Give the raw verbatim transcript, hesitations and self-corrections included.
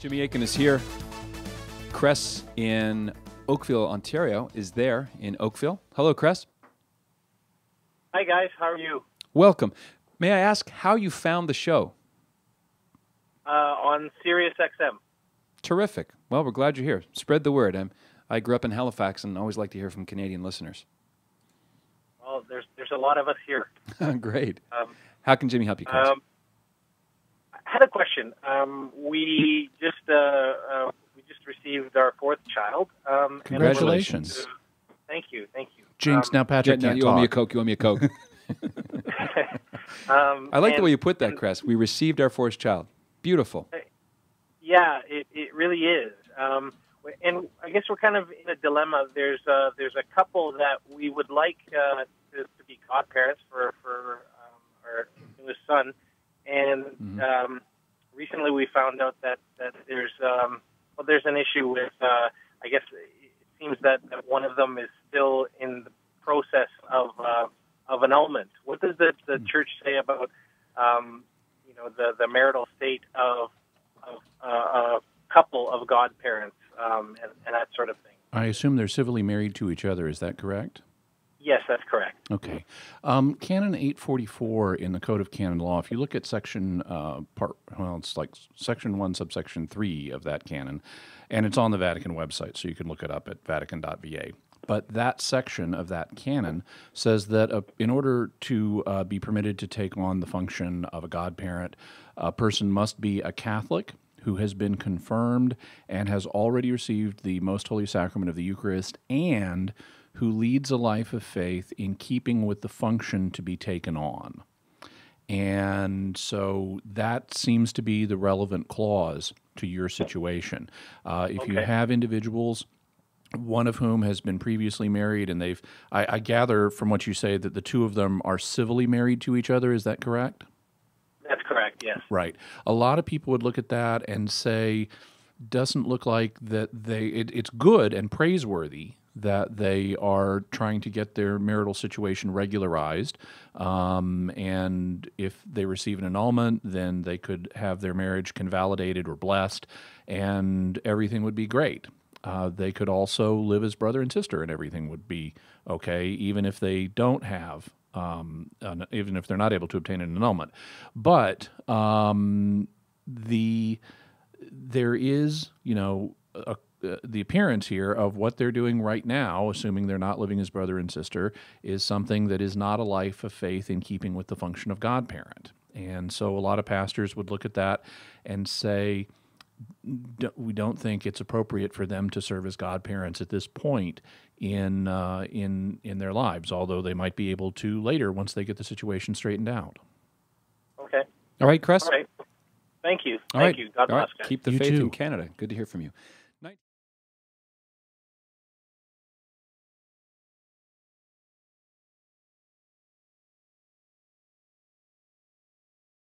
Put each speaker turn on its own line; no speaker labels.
Jimmy Akin is here. Cress in Oakville, Ontario is there in Oakville. Hello, Cress.
Hi, guys. How are you?
Welcome. May I ask how you found the show?
Uh, on Sirius X M.
Terrific. Well, we're glad you're here. Spread the word. I'm, I grew up in Halifax and always like to hear from Canadian listeners.
Well, there's there's a lot of us here.
Great.
Um,
how can Jimmy help you, Cress?
Um, I had a question. Um, we just uh, uh, we just received our fourth child. Um,
Congratulations.
And thank you, thank you.
Jinx,
um,
now Patrick
yeah, no,
can't
you
talk.
owe me a Coke. You owe me a Coke.
um,
I like
and,
the way you put that, Cress. We received our fourth child. Beautiful.
Yeah, it, it really is. Um, and I guess we're kind of in a dilemma. There's uh, there's a couple that we would like uh, to, to be godparents for for um, our newest son, and
Mm-hmm.
um, recently we found out that that there's um, well there's an issue with uh, I guess it seems that, that one of them is still in the process of uh, of annulment. What does the, the church say about um, you know the, the marital state of of uh, a couple of godparents um, and, and that sort of thing?
I assume they're civilly married to each other. Is that correct?
Yes, that's correct.
Okay. Um, Canon eight forty-four in the Code of Canon Law, if you look at section uh, part, well, it's like section one, subsection three of that canon, and it's on the Vatican website, so you can look it up at vatican dot v a. But that section of that canon says that uh, in order to uh, be permitted to take on the function of a godparent, a person must be a Catholic who has been confirmed and has already received the Most Holy Sacrament of the Eucharist, and who leads a life of faith in keeping with the function to be taken on. And so that seems to be the relevant clause to your situation. Uh, if
Okay.
you have individuals, one of whom has been previously married, and they've, I, I gather from what you say that the two of them are civilly married to each other, is that correct?
That's correct, yes.
Right. A lot of people would look at that and say, doesn't look like that they, it, it's good and praiseworthy that they are trying to get their marital situation regularized. Um, and if they receive an annulment, then they could have their marriage convalidated or blessed, and everything would be great. Uh, they could also live as brother and sister, and everything would be okay, even if they don't have, um, an, even if they're not able to obtain an annulment. But um, the there is, you know, a, uh, the appearance here of what they're doing right now, assuming they're not living as brother and sister, is something that is not a life of faith in keeping with the function of godparent. And so a lot of pastors would look at that and say, we don't think it's appropriate for them to serve as godparents at this point in uh, in in their lives, although they might be able to later once they get the situation straightened out.
Okay.
All right, Cress.
All right. Thank you.
All
Thank
right.
you. God
All
bless,
right.
guys.
Keep the
You
faith
too.
in Canada. Good to hear from you.